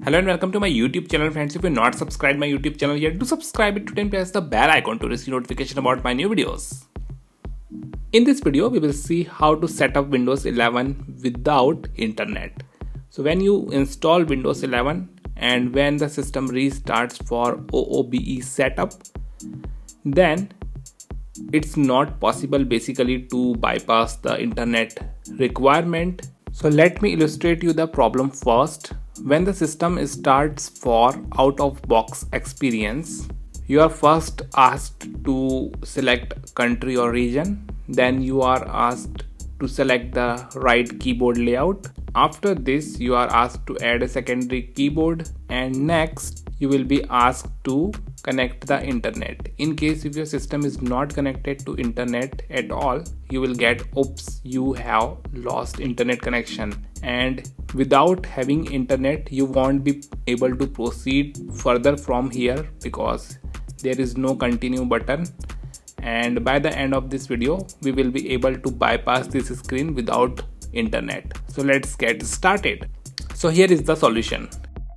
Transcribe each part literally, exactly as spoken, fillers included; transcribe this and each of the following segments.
Hello and welcome to my YouTube channel, friends. If you're not subscribed my YouTube channel yet, do subscribe it today and press the bell icon to receive notification about my new videos. In this video, we will see how to set up Windows eleven without internet. So when you install Windows eleven and when the system restarts for O O B E setup, then it's not possible basically to bypass the internet requirement. So let me illustrate you the problem first. When the system starts for out-of-box experience, you are first asked to select country or region. Then you are asked to select the right keyboard layout. After this, you are asked to add a secondary keyboard, and next you will be asked to connect the internet. In case if your system is not connected to internet at all, you will get oops, you have lost internet connection, and without having internet you won't be able to proceed further from here because there is no continue button. And by the end of this video we will be able to bypass this screen without internet. So let's get started. So here is the solution.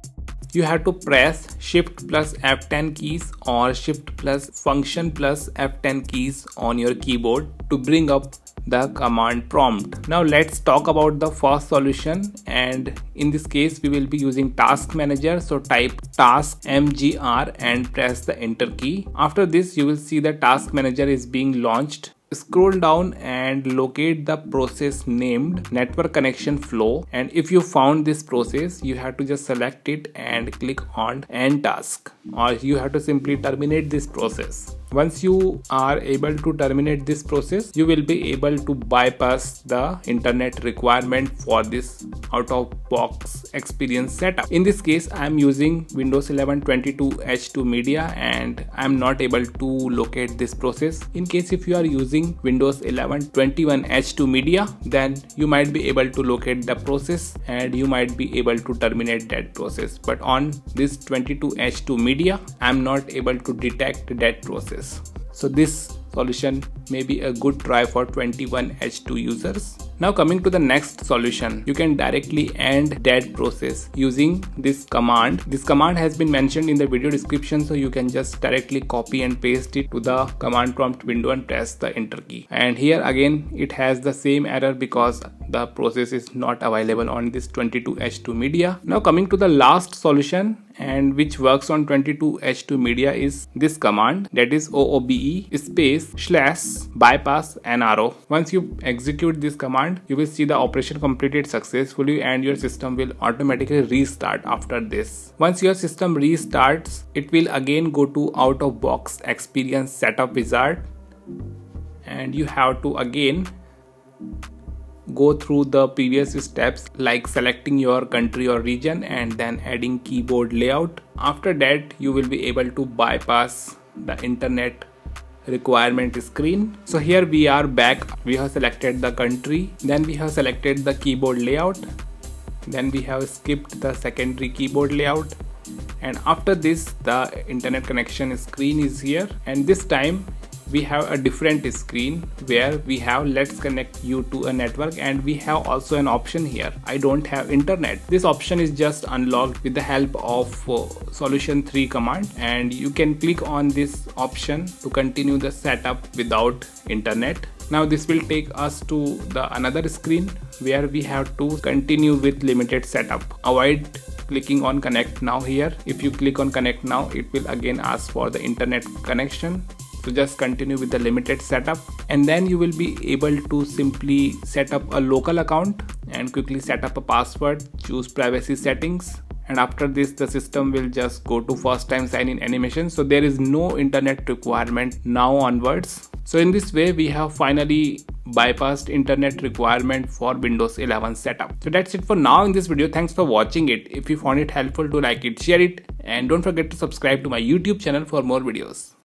You have to press shift plus F ten keys or shift plus function plus F ten keys on your keyboard to bring up the command prompt. Now let's talk about the first solution, and in this case we will be using task manager. So type task mgr and press the enter key. After this you will see the task manager is being launched. Scroll down and locate the process named network connection flow, and if you found this process you have to just select it and click on end task, or you have to simply terminate this process. Once you are able to terminate this process, you will be able to bypass the internet requirement for this out-of-box experience setup. In this case, I am using Windows eleven twenty-two H two media and I am not able to locate this process. In case if you are using Windows eleven twenty-one H two media, then you might be able to locate the process and you might be able to terminate that process. But on this twenty-two H two media, I am not able to detect that process. So this solution may be a good try for twenty-one H two users. Now coming to the next solution, you can directly end that process using this command. This command has been mentioned in the video description, so you can just directly copy and paste it to the command prompt window and press the enter key. And here again it has the same error because the process is not available on this twenty-two H two media. Now coming to the last solution, and which works on twenty-two H two media, is this command, that is O O B E space slash bypass N R O. Once you execute this command, you will see the operation completed successfully and your system will automatically restart after this. Once your system restarts, it will again go to out of box experience setup wizard, and you have to again go through the previous steps like selecting your country or region and then adding keyboard layout. After that you will be able to bypass the internet requirement screen. So here we are back. We have selected the country, then we have selected the keyboard layout, then we have skipped the secondary keyboard layout, and after this the internet connection screen is here, and this time we have a different screen where we have let's connect you to a network, and we have also an option here, I don't have internet. This option is just unlocked with the help of uh, solution three command, and you can click on this option to continue the setup without internet. Now this will take us to the another screen where we have to continue with limited setup. Avoid clicking on connect now here. If you click on connect now, it will again ask for the internet connection. So just continue with the limited setup, and then you will be able to simply set up a local account and quickly set up a password, choose privacy settings, and after this the system will just go to first time sign in animation. So there is no internet requirement now onwards. So in this way we have finally bypassed internet requirement for Windows eleven setup. So that's it for now in this video. Thanks for watching it. If you found it helpful, to like it, share it, and don't forget to subscribe to my YouTube channel for more videos.